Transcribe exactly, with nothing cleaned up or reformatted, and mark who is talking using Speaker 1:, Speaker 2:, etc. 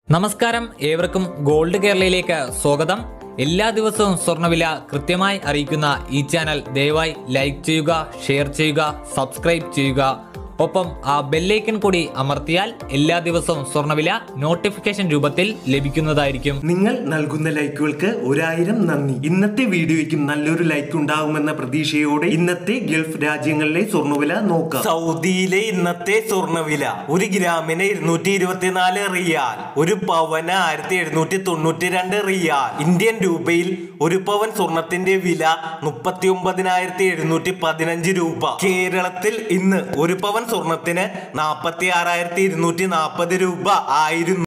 Speaker 1: നമസ്കാരം, ഏവർക്കും ഗോൾഡ് കേരളയിലേക്ക് സ്വാഗതം. എല്ലാ ദിവസവും സ്വർണ്ണവില കൃത്യമായി അറിയിക്കുന്ന ഈ ചാനൽ ദയവായി ലൈക്ക് ചെയ്യുക, ഷെയർ ചെയ്യുക, സബ്സ്ക്രൈബ് ചെയ്യുക. ഒപ്പം ആ ബെല്ലൈക്കൺ കൂടി അമർത്തിയാൽ എല്ലാ ദിവസവും സ്വർണ്ണവില നോട്ടിഫിക്കേഷൻ രൂപത്തിൽ ലഭിക്കുന്നതായിരിക്കും.
Speaker 2: നിങ്ങൾ നൽകുന്ന ലൈക്കുകൾക്ക് ഒരായിരം നന്ദി. ഇന്നത്തെ വീഡിയോയ്ക്കും നല്ലൊരു ലൈക്ക് ഉണ്ടാകുമെന്ന പ്രതീക്ഷയോടെ ഇന്നത്തെ ഗൾഫ് രാജ്യങ്ങളിലെ സ്വർണ്ണവില നോക്കാം.
Speaker 3: സൗദിയിലെ ഇന്നത്തെ സ്വർണ്ണവില ഒരു ഗ്രാമിന് ഇരുന്നൂറ്റി ഇരുപത്തിനാല് റിയാൽ, ഒരു പവന് ആയിരത്തി എഴുന്നൂറ്റി തൊണ്ണൂറ്റി രണ്ട് റിയാൽ. ഇന്ത്യൻ രൂപയിൽ ഒരു പവൻ സ്വർണത്തിന്റെ വില മുപ്പത്തി ഒമ്പതിനായിരത്തി എഴുന്നൂറ്റി പതിനഞ്ച് രൂപ. കേരളത്തിൽ ഇന്ന് ഒരു പവൻ സ്വർണത്തിന് നാൽപ്പത്തി ആറായിരത്തി ഇരുന്നൂറ്റി നാൽപ്പത് രൂപ ആയിരുന്നു.